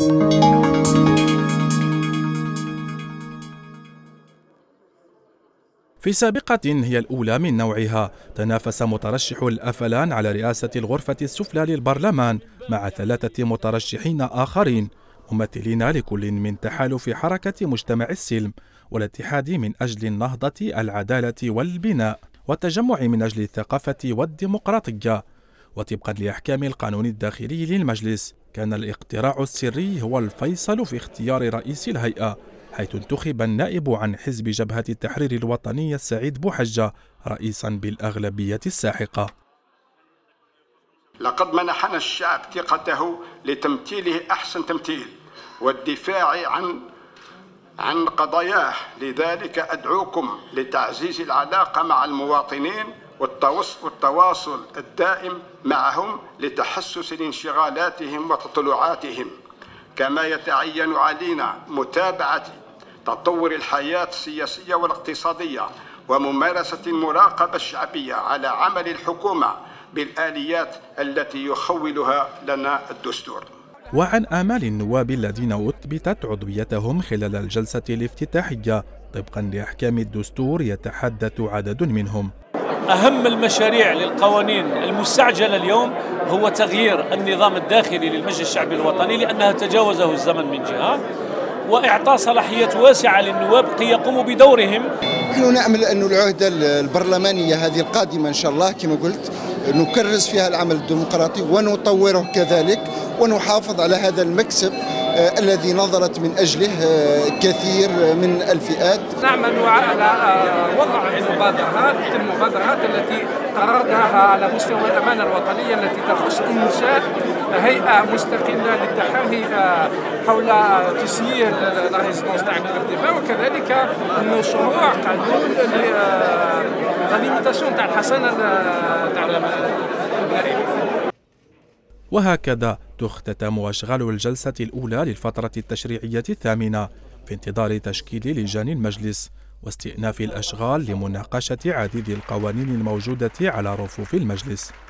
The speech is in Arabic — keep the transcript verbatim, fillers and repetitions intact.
في سابقة هي الأولى من نوعها، تنافس مترشح الأفلان على رئاسة الغرفة السفلى للبرلمان مع ثلاثة مترشحين آخرين ممثلين لكل من تحالف حركة مجتمع السلم والاتحاد من أجل النهضة، العدالة والبناء، والتجمع من أجل الثقافة والديمقراطية. وطبقا لأحكام القانون الداخلي للمجلس، كان الاقتراع السري هو الفيصل في اختيار رئيس الهيئة، حيث انتخب النائب عن حزب جبهة التحرير الوطني السعيد بوحجة رئيسا بالأغلبية الساحقة. لقد منحنا الشعب ثقته لتمثيله أحسن تمثيل والدفاع عن عن قضاياه، لذلك أدعوكم لتعزيز العلاقة مع المواطنين والتواصل الدائم معهم لتحسس انشغالاتهم وتطلعاتهم، كما يتعين علينا متابعة تطور الحياة السياسية والاقتصادية وممارسة المراقبة الشعبية على عمل الحكومة بالآليات التي يخولها لنا الدستور. وعن آمال النواب الذين أثبتت عضويتهم خلال الجلسة الافتتاحية طبقا لأحكام الدستور، يتحدث عدد منهم. أهم المشاريع للقوانين المستعجلة اليوم هو تغيير النظام الداخلي للمجلس الشعبي الوطني، لأنها تجاوزه الزمن من جهة، وإعطاء صلاحيات واسعة للنواب كي يقوموا بدورهم. نحن نأمل أن العهدة البرلمانية هذه القادمة إن شاء الله كما قلت نكرس فيها العمل الديمقراطي ونطوره كذلك، ونحافظ على هذا المكسب آه الذي نظرت من أجله آه كثير من الفئات. نعمل على وضع المبادرات المبادرات التي قررناها على مستوى الأمانة الوطنية التي تخص إنشاء هيئة مستقلة للتحري حول تسيير لا ريزيدونس تاع الدماء، وكذلك مشروع قانون لليميتاسيون تاع الحصانة تاع النائب. وهكذا تختتم أشغال الجلسة الأولى للفترة التشريعية الثامنة في انتظار تشكيل لجان المجلس واستئناف الأشغال لمناقشة عديد القوانين الموجودة على رفوف المجلس.